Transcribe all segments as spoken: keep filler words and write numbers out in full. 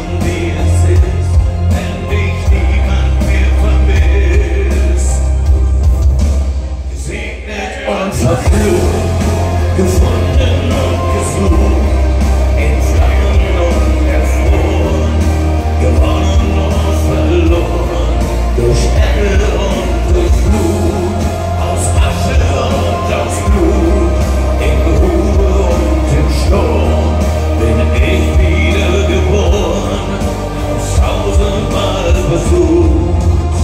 wie es ist, wenn dich niemand mehr vermisst. Gesegnet und verflucht, gefunden und gesucht, in Flammen und erfroren, gewonnen und verloren, durch Erde und durch Flut, aus Asche und aus Blut, in Grube und im Sturm, bin ich wiedergeboren, aus tausendmal versucht.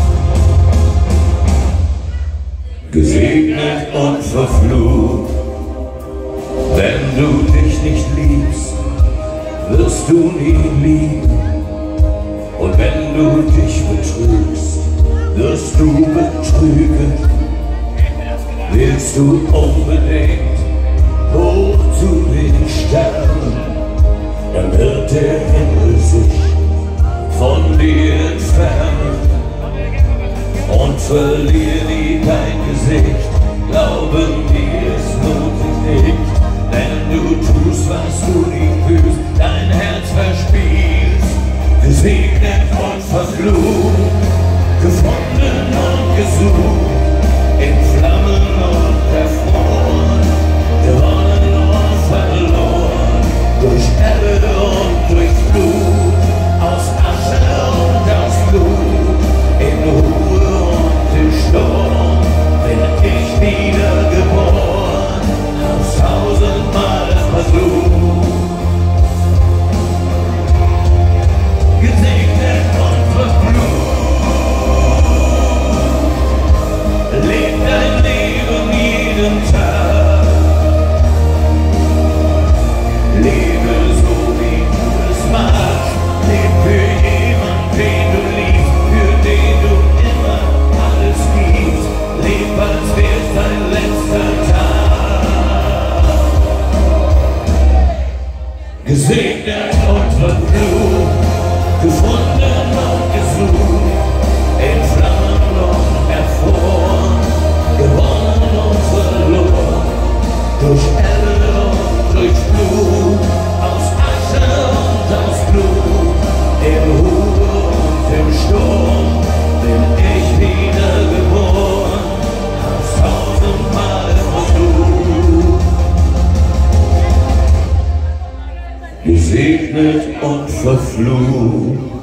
Gesegnet und verflucht, wenn du dich nicht liebst, wirst du nie lieben. Und wenn du dich betrügst, wirst du betrügen. Willst du unbedingt hoch zu den Sternen, dann wird der Himmel sich von dir entfernen und verlier nie dein Gesicht. Glauben mir, es lohnt sich nicht, wenn du tust, was du nicht fühlst, dein Herz verspielst. Gesegnet und verflucht, gefunden und gesucht, in Flammen und erfroren, gewonnen und verloren, durch Erde und durch Flut, aus Asche und aus Blut, in Ruhe und im Sturm, bin ich wiedergeboren, aus tausendmal versucht. Gesegnet und verflucht, leb dein Leben jeden Tag, lebe so wie du es magst, leb für jemanden, den du liebst, für den du immer alles gibst, leb als wär's dein letzter Tag. Gesegnet und verflucht, gefunden und gesucht, in Flammen und erfroren, gewonnen und verloren, durch Erde und durch Blut, aus Asche und aus Blut, in Ruhe und im Sturm, bin ich wiedergeboren, aus tausendmal versucht. Gesegnet und verflucht.